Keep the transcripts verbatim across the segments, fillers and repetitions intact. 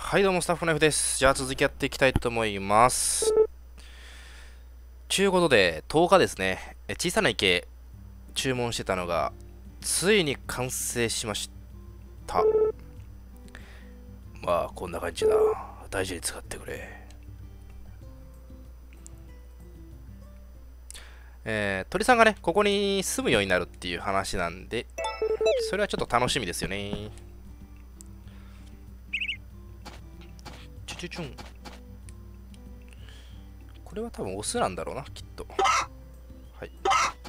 はいどうもスタッフの F です。じゃあ続きやっていきたいと思います。ちゅうことでとおかですね、え小さな池注文してたのがついに完成しました。まあこんな感じだ。大事に使ってくれ。えー、鳥さんがねここに住むようになるっていう話なんで、それはちょっと楽しみですよね。チュチュチュン。これは多分オスなんだろうな、きっと。はい。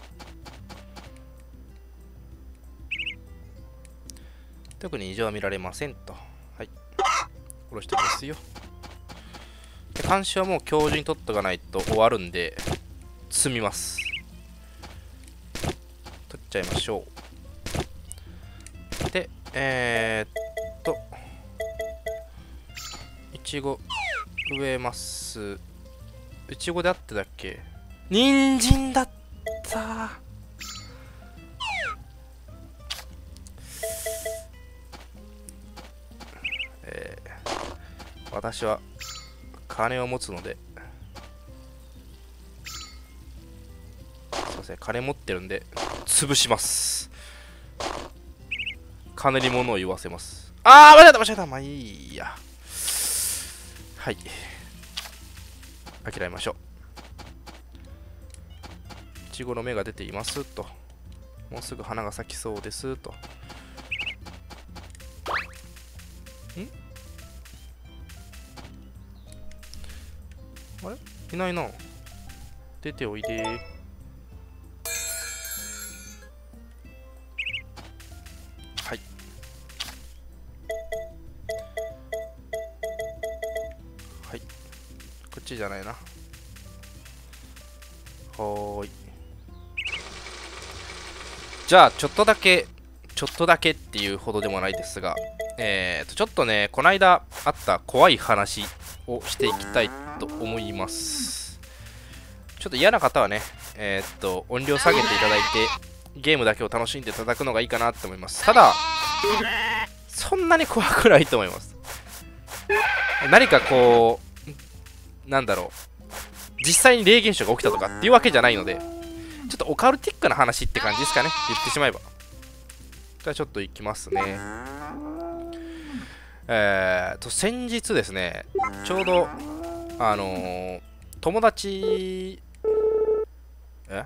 特に異常は見られませんと。はい。殺しておきますよ。で、監視はもう今日中に取っとかないと終わるんで、積みます。取っちゃいましょう。で、えー、っと、いちご植えます。いちごであってだっけ？人参だったえー、私は金を持つので、すいません、金持ってるんで潰します。金に物を言わせます。あー、間違えた間違えた。まあいいや。はい、諦めましょう。いちごの芽が出ていますと。もうすぐ花が咲きそうですと。ん？あれ？いないな。出ておいで。はい。はい。こっちじゃないな。はーい。じゃあ、ちょっとだけ、ちょっとだけっていうほどでもないですが、えーと、ちょっとね、この間あった怖い話をしていきたいと思います。ちょっと嫌な方はね、えーと、音量下げていただいて、ゲームだけを楽しんでいただくのがいいかなと思います。ただ、そんなに怖くないと思います。何かこう、なんだろう、実際に霊現象が起きたとかっていうわけじゃないので、ちょっとオカルティックな話って感じですかね、言ってしまえば。じゃあちょっといきますね。えーと、先日ですね、ちょうど、あのー、友達、え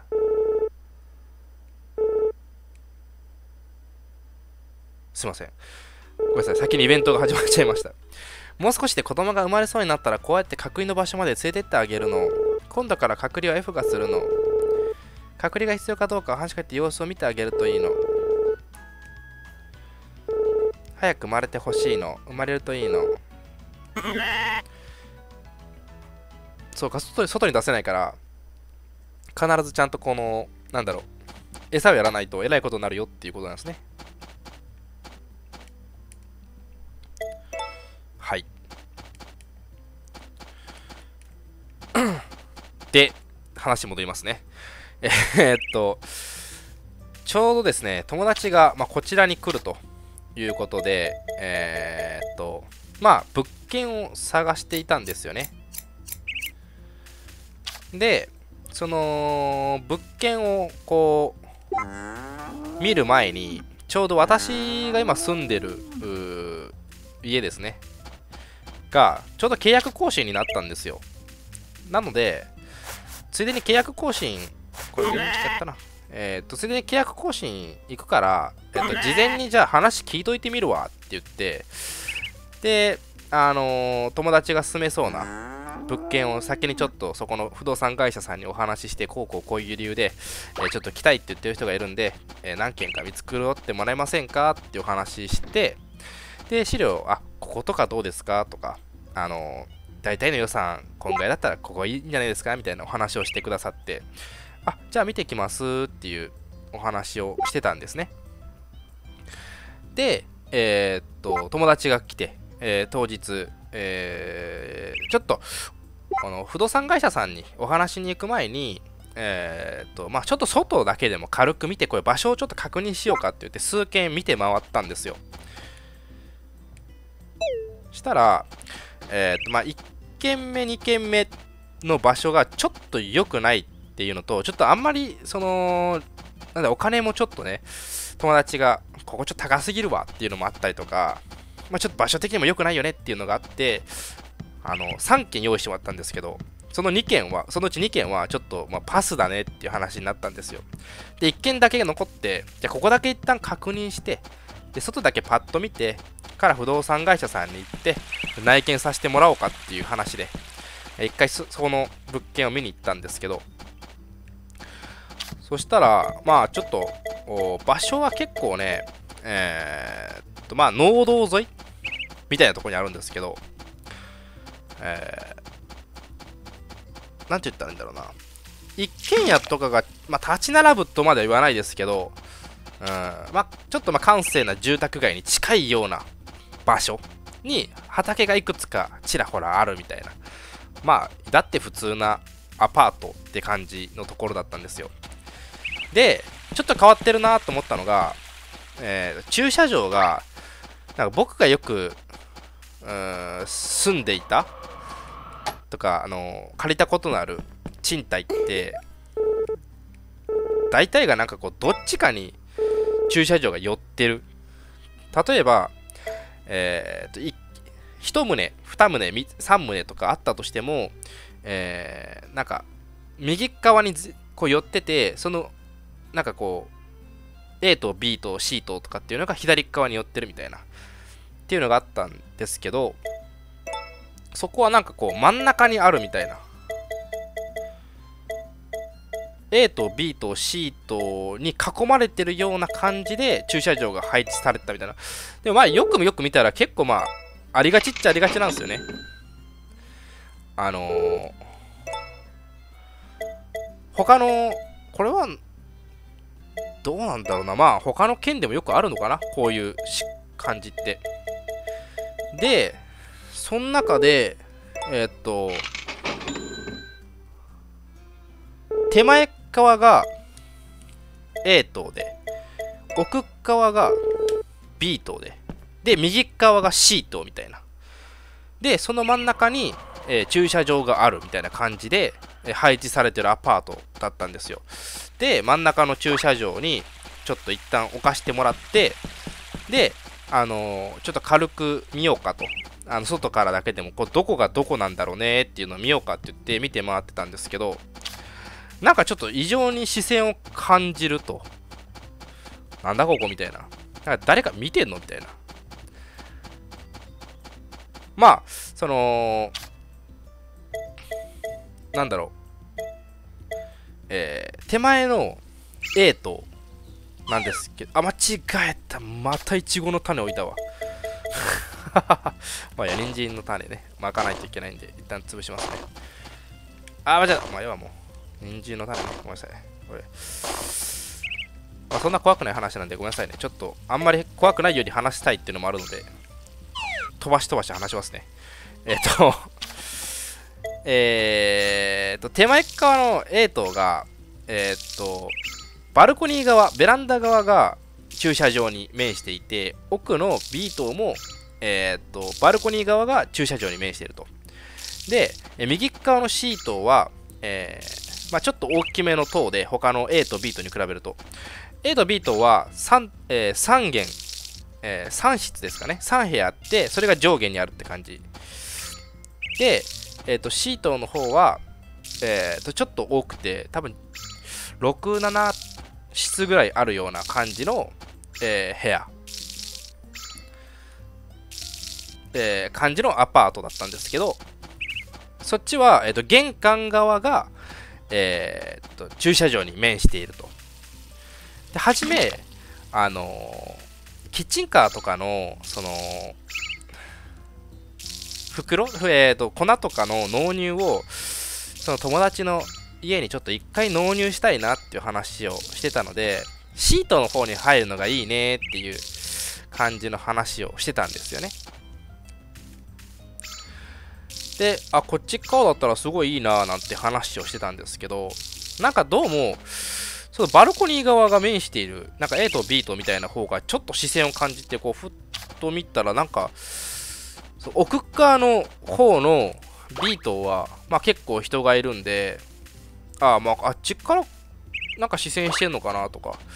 すいません。ごめんなさい、先にイベントが始まっちゃいました。もう少しで子供が生まれそうになったら、こうやって隔離の場所まで連れてってあげるの。今度から隔離は F がするの。隔離が必要かどうか話しかけて様子を見てあげるといいの。早く生まれてほしいの。生まれるといいの。そうか、外に、外に出せないから、必ずちゃんとこの、なんだろう、餌をやらないとえらいことになるよっていうことなんですね。はい。で、話戻りますね。えーっと、ちょうどですね、友達が、まあ、こちらに来るということで、えーっと、まあ、物件を探していたんですよね。で、その、物件をこう、見る前に、ちょうど私が今住んでる家ですね。が、ちょうど契約更新になったんですよ。なので、ついでに契約更新、これ、電気使ったな。えっと、ついでに契約更新行くから、えっと、事前にじゃあ話聞いといてみるわって言って、で、あのー、友達が住めそうな物件を先にちょっとそこの不動産会社さんにお話しして、こうこうこういう理由で、えー、ちょっと来たいって言ってる人がいるんで、えー、何件か見繕ってもらえませんかっていうお話しして、で、資料、あ、こことかどうですかとか、あのー、大体の予算、こんぐらいだったらここいいんじゃないですかみたいなお話をしてくださって、あ、じゃあ見てきますっていうお話をしてたんですね。で、えー、っと、友達が来て、えー、当日、えー、ちょっと、この不動産会社さんにお話に行く前に、えー、っと、まあちょっと外だけでも軽く見て、これ場所をちょっと確認しようかって言って、数件見て回ったんですよ。したら、 えーとまあ、いっけんめにけんめの場所がちょっと良くないっていうのと、ちょっとあんまりそのなんだお金もちょっとね、友達がここちょっと高すぎるわっていうのもあったりとか、まあ、ちょっと場所的にも良くないよねっていうのがあって、あのさんけん用意してもらったんですけど、そのにけんは、そのうちにけんはちょっと、まあ、パスだねっていう話になったんですよ。で、いっけんだけが残って、じゃあここだけ一旦確認して、で、外だけパッと見て、から不動産会社さんに行って、内見させてもらおうかっていう話で、一回そこの物件を見に行ったんですけど、そしたら、まあちょっと、場所は結構ね、えー、っと、まあ農道沿いみたいなところにあるんですけど、えー、なんて言ったらいいんだろうな。一軒家とかが、まあ、立ち並ぶとまでは言わないですけど、うん、まあ、ちょっとまあ閑静な住宅街に近いような場所に畑がいくつかちらほらあるみたいな。まあ、だって普通なアパートって感じのところだったんですよ。で、ちょっと変わってるなと思ったのが、えー、駐車場が、なんか僕がよく、うーん、住んでいたとか、あのー、借りたことのある賃貸って、大体がなんかこう、どっちかに駐車場が寄ってる。例えば、えー、と、い一棟、二棟、三棟とかあったとしても、えー、なんか、右側にこう寄ってて、その、なんかこう、A と B と C ととかっていうのが左側に寄ってるみたいな、っていうのがあったんですけど、そこはなんかこう、真ん中にあるみたいな。A と B と C とに囲まれてるような感じで駐車場が配置されてたみたいな。でもまあよくよく見たら結構まあありがちっちゃありがちなんですよね。あのー、他のこれはどうなんだろうな、まあ他の県でもよくあるのかな、こういう感じって。で、その中でえー、っと手前側が A 棟で、奥側が B 棟で、で、右側が C 棟みたいな。で、その真ん中に、えー、駐車場があるみたいな感じで、えー、配置されてるアパートだったんですよ。で、真ん中の駐車場にちょっと一旦置かしてもらって、で、あのー、ちょっと軽く見ようかと。あの外からだけでもこうどこがどこなんだろうねっていうのを見ようかって言って見て回ってたんですけど、なんかちょっと異常に視線を感じると。なんだここみたいな。なんか誰か見てんのみたいな。まあ、その、なんだろう。えー、手前の A 棟なんですけど、あ、間違えた。またイチゴの種置いたわ。まあ、や、人参の種ね、巻かないといけないんで、一旦潰しますね。あ、間違えた。まあ、要はもう。人参の種ね、ごめんなさい。これ。まあ、そんな怖くない話なんでごめんなさいね。ちょっと、あんまり怖くないように話したいっていうのもあるので、飛ばし飛ばし話しますね。えっと、えーと、手前側の A 棟が、えっと、バルコニー側、ベランダ側が駐車場に面していて、奥の B 棟も、えっと、バルコニー側が駐車場に面していると。で、右側の C 棟は、えーまあ、ちょっと大きめの棟で他の A と B 棟に比べると A と B 棟は 3,、えー、さんげん、えー、さん室ですかね、さん部屋あってそれが上下にあるって感じで、えー、と C 棟の方は、えー、とちょっと多くて多分ろく、なな室ぐらいあるような感じの、えー、部屋、えー、感じのアパートだったんですけど、そっちは、えー、と玄関側が、えー、と駐車場に面していると。で、はじめ、あのー、キッチンカーとかのその袋、えー、と粉とかの納入をその友達の家にちょっと一回納入したいなっていう話をしてたので、シートの方に入るのがいいねっていう感じの話をしてたんですよね。で、あ、こっち側だったらすごいいいなーなんて話をしてたんですけど、なんかどうも、そのバルコニー側が面している、なんか A と B とみたいな方がちょっと視線を感じて、こう、ふっと見たら、なんか、 奥側の方の B 棟は、まあ、結構人がいるんで、ああ、まあ、あっちからなんか視線してんのかなとか。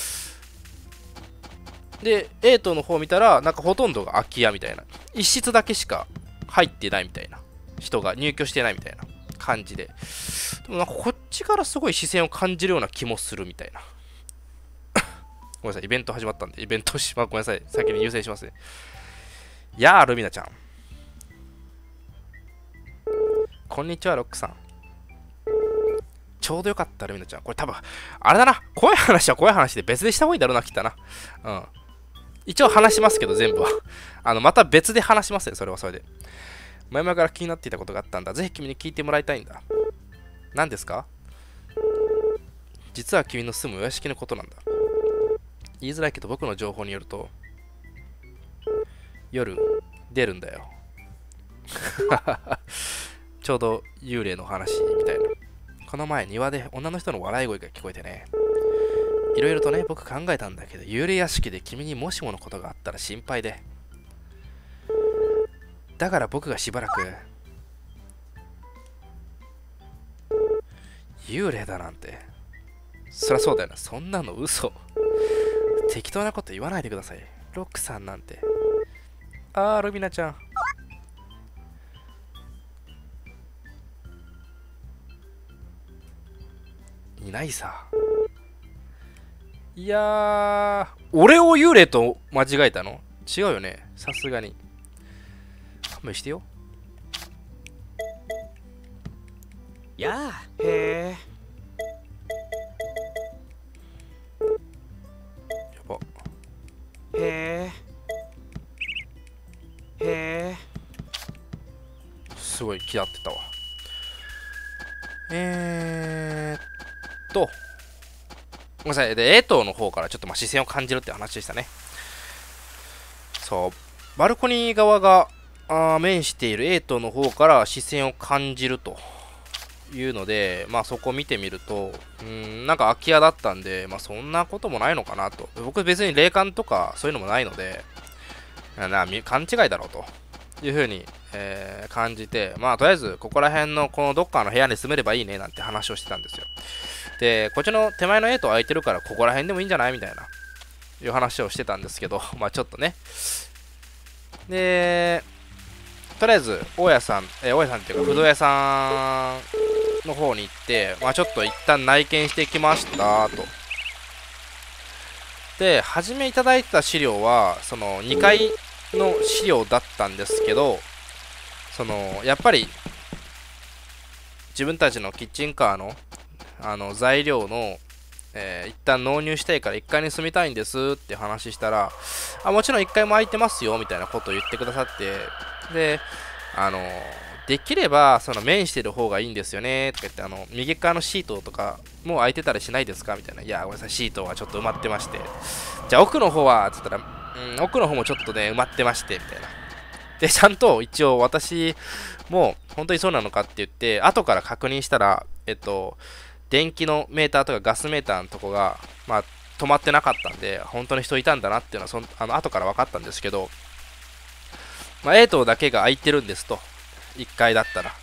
で、A 棟の方見たら、なんかほとんどが空き家みたいな。一室だけしか入ってないみたいな。人が入居してないみたいな感じで。でもなんかこっちからすごい視線を感じるような気もするみたいな。ごめんなさい、イベント始まったんで、イベントしま、ごめんなさい、先に優先しますね。やあ、ルミナちゃん。こんにちは、ロックさん。ちょうどよかった、ルミナちゃん。これ多分、あれだな。怖い話は怖い話で別でした方がいいだろうな、きっとな。うん。一応話しますけど、全部は。あの、また別で話しますよ、それはそれで。前々から気になっていたことがあったんだ。ぜひ君に聞いてもらいたいんだ。何ですか？実は君の住むお屋敷のことなんだ。言いづらいけど、僕の情報によると、夜、出るんだよ。ちょうど幽霊の話みたいな。この前、庭で女の人の笑い声が聞こえてね。いろいろとね、僕考えたんだけど、幽霊屋敷で君にもしものことがあったら心配で。だから僕がしばらく、幽霊だなんて。そりゃそうだよな。そんなの嘘。適当なこと言わないでください。ロックさんなんて。あー、ルミナちゃん。いないさ。いやー、俺を幽霊と間違えたの？違うよね。さすがに。勘弁してよ。 やあ、へえ。 やば。 へえ。へえ。 すごい気合ってたわ。えーっと。ごめんなさい。で、A棟の方からちょっとまあ視線を感じるって話でしたね。そう。バルコニー側があ面している A棟の方から視線を感じるというので、まあそこを見てみると、うん、なんか空き家だったんで、まあそんなこともないのかなと。僕別に霊感とかそういうのもないので、な勘違いだろうというふうに、えー、感じて、まあとりあえずここら辺のこのどっかの部屋に住めればいいねなんて話をしてたんですよ。で、こっちの手前の A 棟空いてるからここら辺でもいいんじゃないみたいな、いう話をしてたんですけど、まあちょっとね。で、とりあえず、大家さん、えー、大家さんっていうか、不動屋さんの方に行って、まあちょっと一旦内見してきましたと。で、初めいただいてた資料は、そのにかいの資料だったんですけど、その、やっぱり、自分たちのキッチンカーの、あの、材料の、えー、一旦納入したいからいっかいに住みたいんですって話したら、あ、もちろんいっかいも空いてますよみたいなことを言ってくださって、で、あの、できればその面してる方がいいんですよねとか言って、あの、右側のシートとかもう空いてたりしないですかみたいな。いや、ごめんなさい、シートはちょっと埋まってまして。じゃあ奥の方は、つったら、うん、奥の方もちょっとね、埋まってまして、みたいな。で、ちゃんと一応私も本当にそうなのかって言って、後から確認したら、えっと、電気のメーターとかガスメーターのとこが、まあ、止まってなかったんで、本当に人いたんだなっていうのはそん、あの後から分かったんですけど、まあ、A 棟だけが空いてるんですと、いっかいだったら。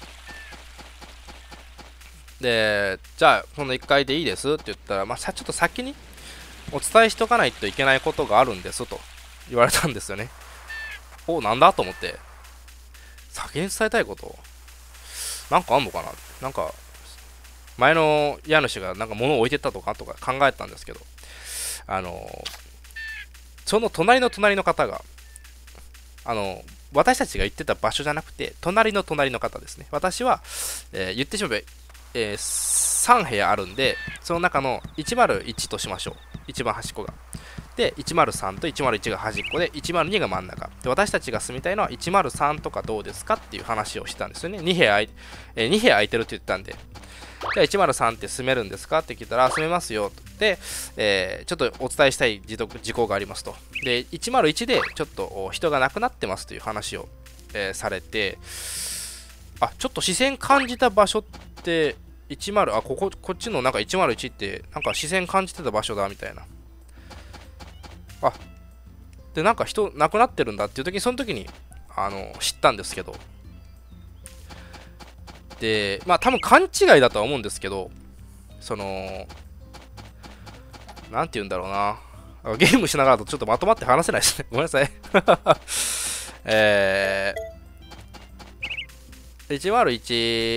で、じゃあ、そのいっかいでいいですって言ったら、まあ、さちょっと先にお伝えしとかないといけないことがあるんですと言われたんですよね。お、なんだと思って、先に伝えたいことなんかあんのかな、なんか、前の家主がなんか物を置いてったとかとか考えたんですけど、あのその隣の隣の方が、あの私たちが行ってた場所じゃなくて隣の隣の方ですね。私は、えー、言ってしまえば、えー、さん部屋あるんで、その中のいちまるいちとしましょう。一番端っこがで、いちまるさんといちまるいちが端っこで、いちまるにが真ん中で、私たちが住みたいのはいちまるさんとかどうですかっていう話をしたんですよね。に部屋、えー、に部屋空いてるって言ったんで、じゃあいちまるさんって住めるんですかって聞いたら、住めますよと。で、えー、ちょっとお伝えしたい事項がありますと。で、いちまるいちでちょっと人が亡くなってますという話を、えー、されて、あ、ちょっと視線感じた場所っていちまる、あ、ここ、こっちのなんかいちまるいちってなんか視線感じてた場所だみたいな。あ、で、なんか人亡くなってるんだっていう時に、その時に、 あの知ったんですけど、でまあ多分勘違いだとは思うんですけど、そのなんて言うんだろうな、ゲームしながらだとちょっとまとまって話せないですね。ごめんなさい。えー、いちまるいち、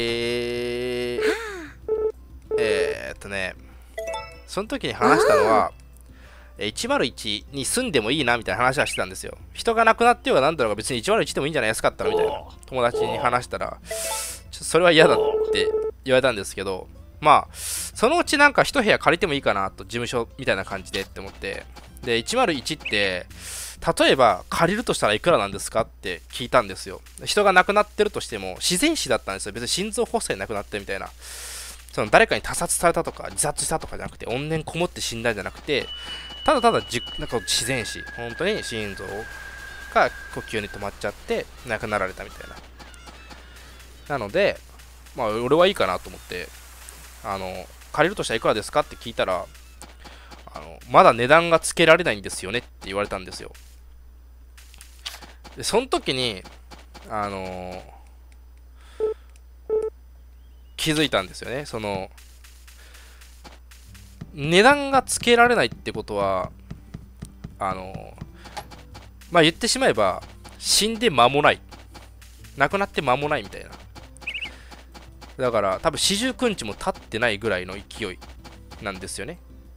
えーっとね、その時に話したのは、いちまるいちに住んでもいいなみたいな話はしてたんですよ。人が亡くなってようがなんだろうが別にいちまるいちでもいいんじゃない安かったらみたいな友達に話したら、ちょっとそれは嫌だって言われたんですけど、まあ、そのうちなんか一部屋借りてもいいかなと、事務所みたいな感じでって思って、で、いちまるいちって、例えば借りるとしたらいくらなんですかって聞いたんですよ。人が亡くなってるとしても、自然死だったんですよ。別に心臓発作で亡くなってみたいな。その誰かに他殺されたとか、自殺したとかじゃなくて、怨念こもって死んだんじゃなくて、ただただじなんか自然死、本当に心臓が呼吸に止まっちゃって亡くなられたみたいな。なので、まあ、俺はいいかなと思って、あの、借りるとしたらいくらですかって聞いたら、あの、まだ値段がつけられないんですよねって言われたんですよ。で、その時に、あのー、気づいたんですよね。その、値段がつけられないってことは、あのー、まあ言ってしまえば、死んで間もない。亡くなって間もないみたいな。だから多分四十九日も経ってないぐらいの勢いなんですよね。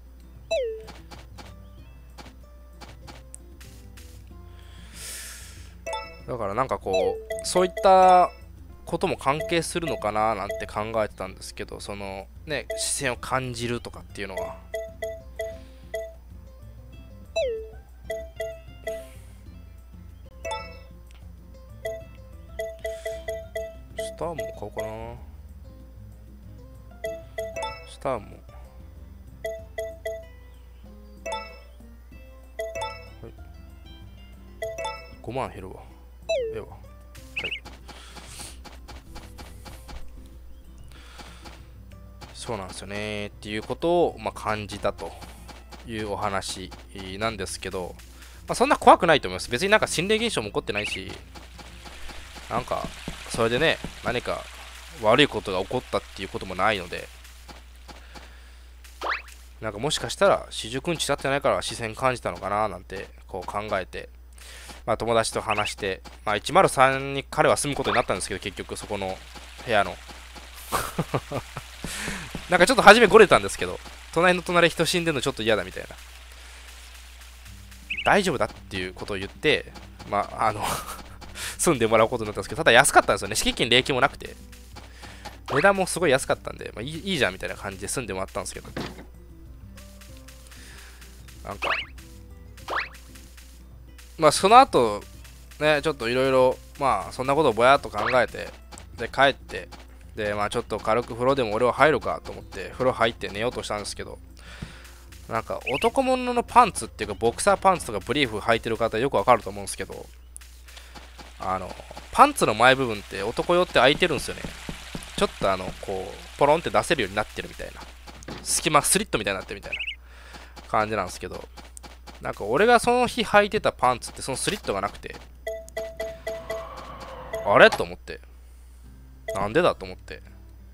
だからなんかこうそういったことも関係するのかななんて考えてたんですけど、そのね視線を感じるとかっていうのはスターも買おうかな。スターも、はい、ごまん減るわ。ええわ。はい。そうなんですよねっていうことを、まあ、感じたというお話なんですけど、まあ、そんな怖くないと思います。別になんか心霊現象も起こってないし、なんかそれでね何か悪いことが起こったっていうこともないので、なんかもしかしたら四十九日経ってないから視線感じたのかななんてこう考えて、まあ、友達と話して、まあ、いちまるさんに彼は住むことになったんですけど、結局そこの部屋のなんかちょっと初めゴレたんですけど、隣の隣人死んでるのちょっと嫌だみたいな、大丈夫だっていうことを言って、まああの住んでもらうことになったんですけど、ただ安かったんですよね。敷金礼金もなくて値段もすごい安かったんで、まあ、いい、いいじゃんみたいな感じで住んでもらったんですけど、なんかまあその後ねちょっといろいろまあそんなことをぼやっと考えて、で帰って、でまあちょっと軽く風呂でも俺は入るかと思って風呂入って寝ようとしたんですけど、なんか男物のパンツっていうかボクサーパンツとかブリーフ履いてる方よくわかると思うんですけど、あのパンツの前部分って男用って開いてるんですよね。ちょっとあのこうポロンって出せるようになってるみたいな、隙間スリットみたいになってるみたいな感じなんですけど、なんか俺がその日履いてたパンツってそのスリットがなくて、あれと思って、なんでだと思って、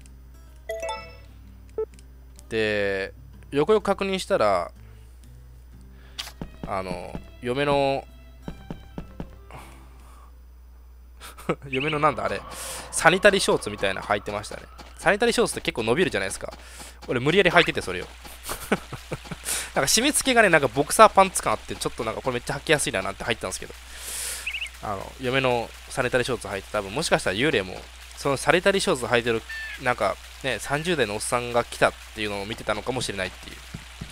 でよくよく確認したら、あの嫁の嫁のなんだあれサニタリーショーツみたいなの履いてましたね。サニタリーショーツって結構伸びるじゃないですか。俺無理やり履いててそれをなんか締め付けがねなんかボクサーパンツ感あって、ちょっとなんかこれめっちゃ履きやすいななんて入ったんですけど、あの嫁のサニタリーショーツ履いて、多分もしかしたら幽霊もそのサニタリーショーツ履いてるなんかねさんじゅう代のおっさんが来たっていうのを見てたのかもしれないっていう。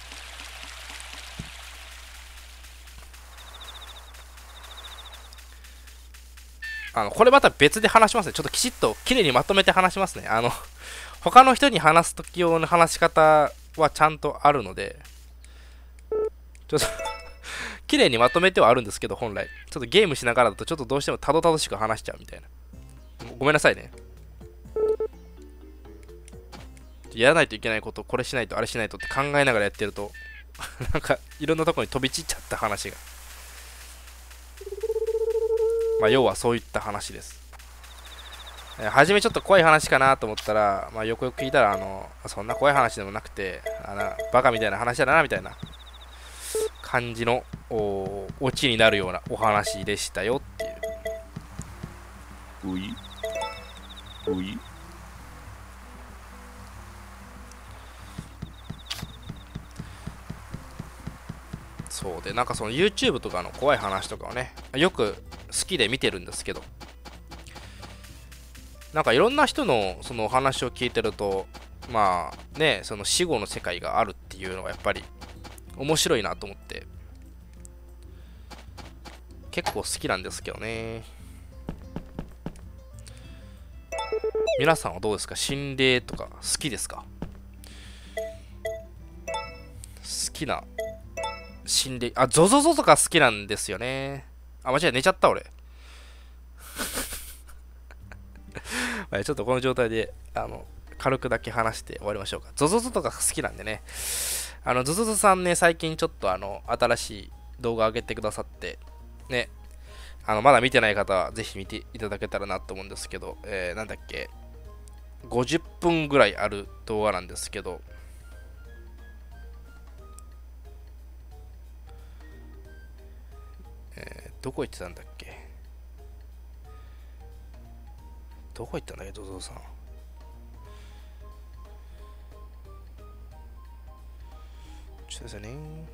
あのこれまた別で話しますね。ちょっときちっときれいにまとめて話しますね。あの他の人に話す時用の話し方はちゃんとあるので、ちょっと綺麗にまとめてはあるんですけど、本来ちょっとゲームしながらだとちょっとどうしてもたどたどしく話しちゃうみたいな。ごめんなさいね。やらないといけないこと、これしないとあれしないとって考えながらやってるとなんかいろんなところに飛び散っちゃった話が。 まあ要はそういった話です。えー初めちょっと怖い話かなと思ったら、まあ、よくよく聞いたら、あのそんな怖い話でもなくて、あのバカみたいな話だなみたいな感じのおオチになるようなお話でしたよっていう。 おいおいそうで、なんかその YouTube とかの怖い話とかをね、よく好きで見てるんですけど、なんかいろんな人のそのお話を聞いてると、まあね、その死後の世界があるっていうのがやっぱり面白いなと思って、結構好きなんですけどね。皆さんはどうですか？心霊とか好きですか？好きな心霊、あ、ゾゾゾとか好きなんですよね。あ、間違え、寝ちゃった俺。はい、ちょっとこの状態で、あの、軽くだけ話して終わりましょうか。ゾゾゾとか好きなんでね。あの、ゾゾゾさんね、最近ちょっとあの、新しい動画上げてくださって、ね、あの、まだ見てない方はぜひ見ていただけたらなと思うんですけど、えー、なんだっけ、ごじゅっぷんぐらいある動画なんですけど、えー、どこ行ってたんだっけどこ行ったんだっけ、ゾゾゾさん。ちょっとですよね。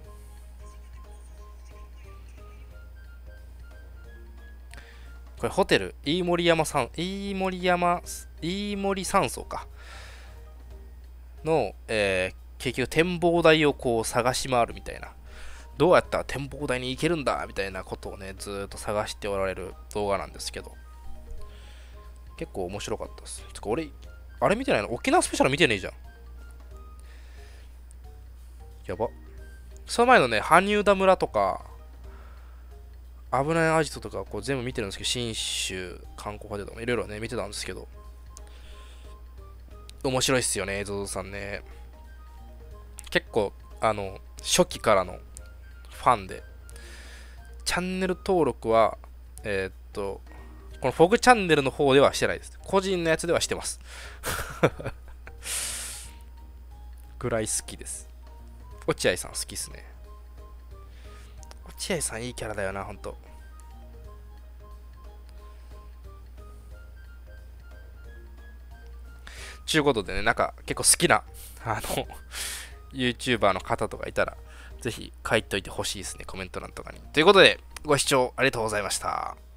これホテル、飯盛山さん、飯盛山、飯盛山荘か。の、えー、結局展望台をこう探し回るみたいな。どうやったら展望台に行けるんだみたいなことをね、ずーっと探しておられる動画なんですけど。結構面白かったです。つか俺、あれ見てないの？沖縄スペシャル見てねえじゃん。やば。その前のね、羽生田村とか、危ないアジトとかこう全部見てるんですけど、信州観光ホテルとかいろいろね、見てたんですけど、面白いっすよね、ゾゾさんね。結構、あの、初期からのファンで、チャンネル登録は、えー、っと、このフォグチャンネルの方ではしてないです。個人のやつではしてます。ぐらい好きです。落合さん好きっすね。落合さんいいキャラだよな、ほんと。ちゅうことでね、なんか結構好きな、あの、YouTuber の方とかいたら、ぜひ書いといてほしいですね、コメント欄とかに。ということで、ご視聴ありがとうございました。